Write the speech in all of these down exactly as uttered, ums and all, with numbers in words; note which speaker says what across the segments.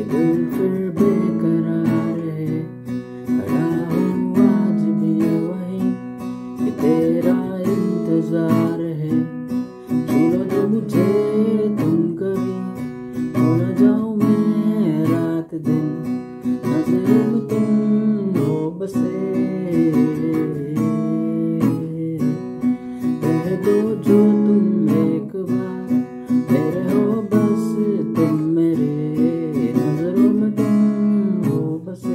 Speaker 1: ये दिल फिर बेकरार है, खड़ा हूँ आज भी वहीं, ये तेरा इंतजार है। छू लो जो मुझे तुम कभी, खो न जाऊँ मैं रात दिन, नजरों में तुम हो बसे। कह दो जो तुम एक बार, मेरे हो बस तुम मेरे, नजरों में तुम हो बसे।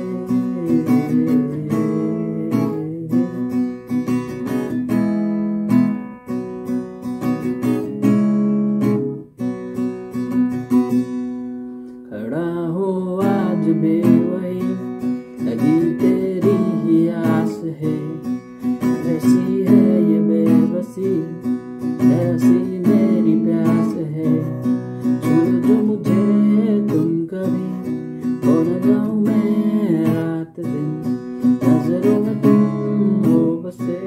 Speaker 1: खड़ा हो आज भी वही, लगी तेरी ही आस है, ऐसी है ये बेबसी, ऐसी मेरी प्यास है। छू लो जो मुझे तुम कभी, खो न जाऊँ मैं रात दिन, नजरों में तुम हो बसे।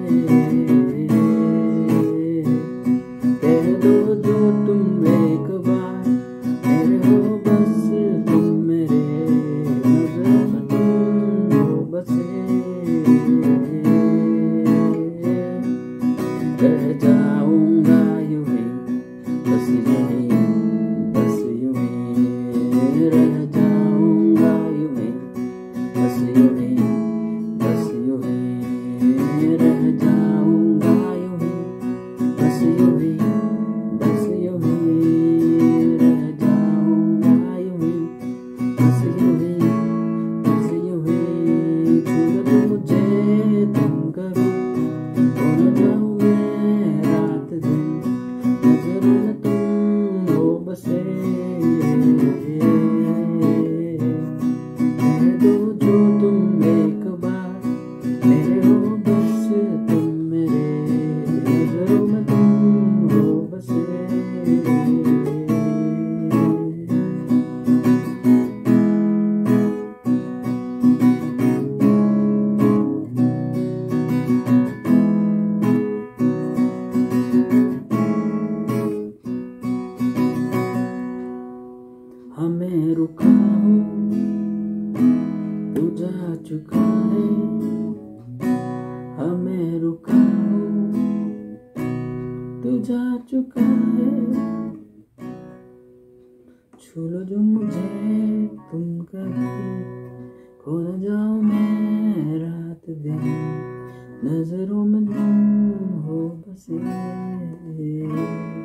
Speaker 1: कह दो जो तुम एक बार, मेरे हो बस तुम मेरे, नजरों में तुम हो बसे। रह जाऊंगा यूं ही, बस यूं ही, बस यूं ही। रह जाऊंगा यूं ही, बस यूं ही, बस यूं ही। रह जाऊंगा यूं ही, बस यूं ही, बस यूं ही। रह जाऊंगा यूं ही, बस यूं ही, बस यूं ही। छू लो जो मुझे तुम कभी, खो न जाऊँ मैं रात दिन, नजरों में तुम हो बसे। कह दो जो तुम एक बार, मेरे हो बस तुम मेरे, नजरों में तुम हो बसे। हमें रुका हूँ, तू जा चुका है, हमें रुका हूँ, तू जा चुका है। छू लो जो मुझे तुम कभी, खो न जाऊँ मैं रात दिन, नजरों में तुम हो बसे।